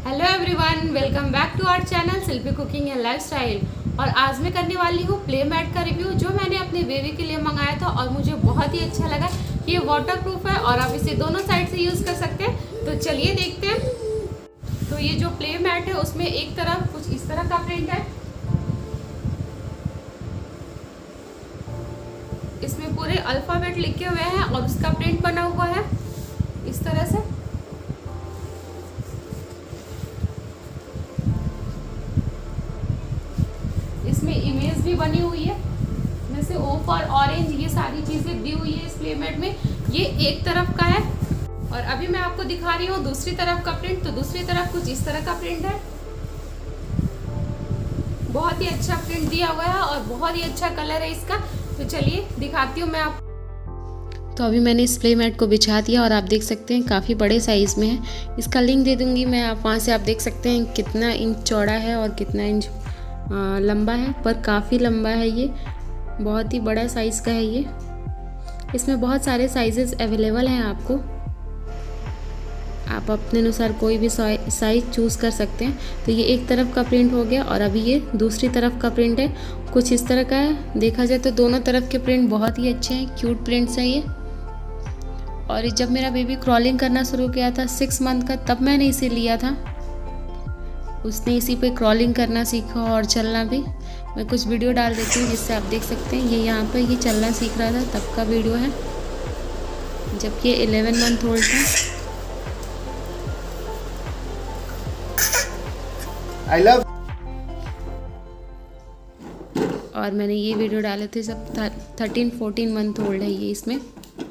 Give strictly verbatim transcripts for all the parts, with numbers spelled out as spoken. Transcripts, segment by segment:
Hello everyone, welcome back to our channel Shilpi cooking and lifestyle. और आज मैं करने वाली हूँ प्ले मैट का रिव्यू, जो मैंने अपने बेबी के लिए मंगाया था और मुझे बहुत ही अच्छा लगा। ये वाटर प्रूफ है और आप इसे दोनों साइड से यूज़ कर सकते हैं। तो चलिए देखते हैं। तो ये जो प्ले मैट है उसमें एक तरफ कुछ इस तरह का प्रिंट है, इसमें पूरे अल्फ़ाबेट लिखे हुए हैं और उसका प्रिंट बना हुआ है इस तरह से। इसमें इमेज भी बनी हुई है, जैसे ओ फॉर ऑरेंज, ये सारी चीजें दी हुई है इस प्ले मैट में। ये एक तरफ का है और अभी मैं आपको दिखा रही हूँ दूसरी तरफ का प्रिंट। तो दूसरी तरफ कुछ इस तरह का प्रिंट है, बहुत ही अच्छा प्रिंट दिया हुआ है और बहुत ही अच्छा कलर है इसका। तो चलिए दिखाती हूँ मैं आपको। तो अभी मैंने इस प्ले मैट को बिछा दिया और आप देख सकते हैं काफ़ी बड़े साइज़ में है। इसका लिंक दे दूंगी मैं, आप वहाँ से आप देख सकते हैं कितना इंच चौड़ा है और कितना इंच लंबा है। पर काफ़ी लंबा है, ये बहुत ही बड़ा साइज़ का है ये। इसमें बहुत सारे साइजेस अवेलेबल हैं, आपको आप अपने अनुसार कोई भी साइज़ चूज़ कर सकते हैं। तो ये एक तरफ का प्रिंट हो गया और अभी ये दूसरी तरफ का प्रिंट है, कुछ इस तरह का है। देखा जाए तो दोनों तरफ के प्रिंट बहुत ही अच्छे हैं, क्यूट प्रिंट्स हैं ये। और जब मेरा बेबी क्रॉलिंग करना शुरू किया था सिक्स मंथ का, तब मैंने इसे लिया था। उसने इसी पे क्रॉलिंग करना सीखा और चलना भी। मैं कुछ वीडियो डाल देती हूँ जिससे आप देख सकते हैं। ये यहाँ पर ये चलना सीख रहा था, तब का वीडियो है जब ये इलेवन मंथ ओल्ड था। I love और मैंने ये वीडियो डाले थे जब थर्टीन फोर्टीन मंथ ओल्ड है ये इसमें।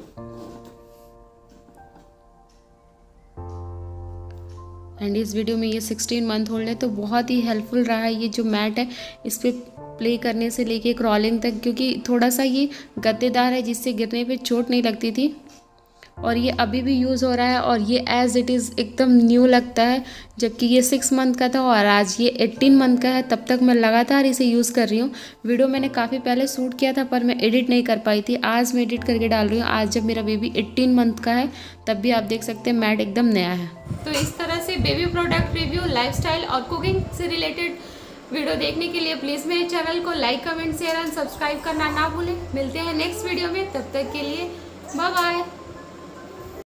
एंड इस वीडियो में ये सिक्सटीन मंथ ओल्ड है। तो बहुत ही हेल्पफुल रहा है ये जो मैट है, इस पर प्ले करने से लेके क्रॉलिंग तक, क्योंकि थोड़ा सा ये गद्देदार है जिससे गिरने पे चोट नहीं लगती थी। और ये अभी भी यूज़ हो रहा है और ये एज़ इट इज़ एकदम न्यू लगता है। जबकि ये सिक्स मंथ का था और आज ये एटीन मंथ का है, तब तक मैं लगातार इसे यूज़ कर रही हूँ। वीडियो मैंने काफ़ी पहले शूट किया था पर मैं एडिट नहीं कर पाई थी, आज मैं एडिट करके डाल रही हूँ। आज जब मेरा बेबी एटीन मंथ का है तब भी आप देख सकते हैं मैट एकदम नया है। तो इस तरह से बेबी प्रोडक्ट रिव्यू, लाइफस्टाइल और कुकिंग से रिलेटेड वीडियो देखने के लिए प्लीज़ मेरे चैनल को like, comment, share and subscribe करना ना भूलें। मिलते हैं नेक्स्ट वीडियो में, तब तक के लिए बाय बाय।